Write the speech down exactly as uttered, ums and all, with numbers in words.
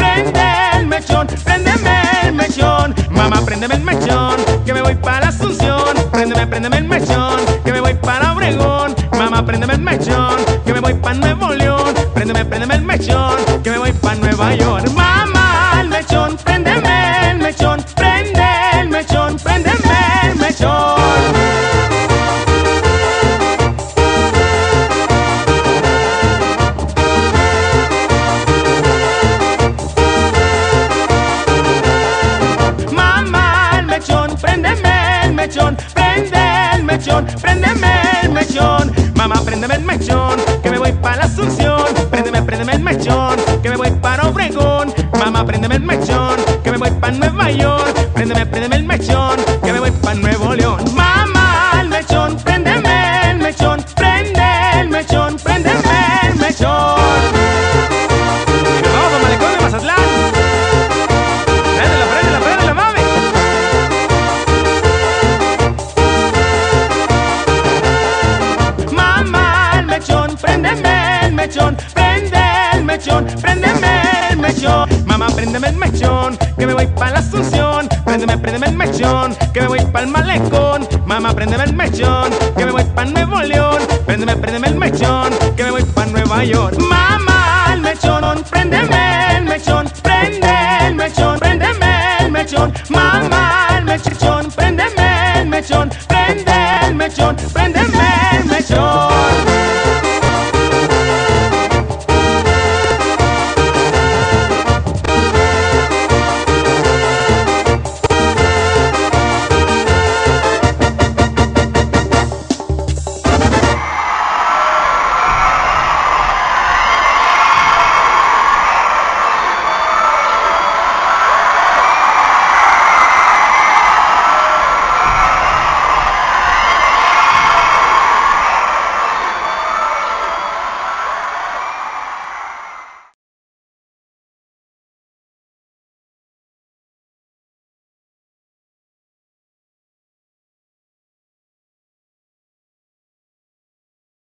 prende el mechón, préndeme el mechón. Mamá, préndeme el mechón, que me voy para la Asunción. Préndeme, préndeme el mechón, que me voy para Obregón. Mamá, préndeme el mechón, que me voy para Nuevo León. Préndeme, préndeme el mechón, que me voy para Nueva York. Mamá, el mechón, préndeme el mechón, prende el mechón, préndeme el mechón. Préndeme el mechón, prende el mechón, préndeme el mechón. Mamá, préndeme el mechón, que me voy para la Asunción. Préndeme, préndeme el mechón, que me voy para Obregón. Mamá, préndeme el mechón, que me voy para Nueva York. Préndeme, préndeme el mechón, que me voy para Nuevo León. Mamá, el mechón, préndeme el mechón, prende el mechón, préndeme el mechón. Y nos vamos a Malecón de Mazatlán. Préndela, préndela, préndela, mami. Préndeme el mechón, prende el mechón, préndeme el mechón. Mamá, préndeme el mechón, que me voy para la Asunción. Préndeme, préndeme el mechón, que me voy para el Malecón. Mamá, préndeme el mechón, que me voy para Nuevo León. Préndeme, préndeme el mechón, que me voy para Nueva York. Mamá, el mechón, préndeme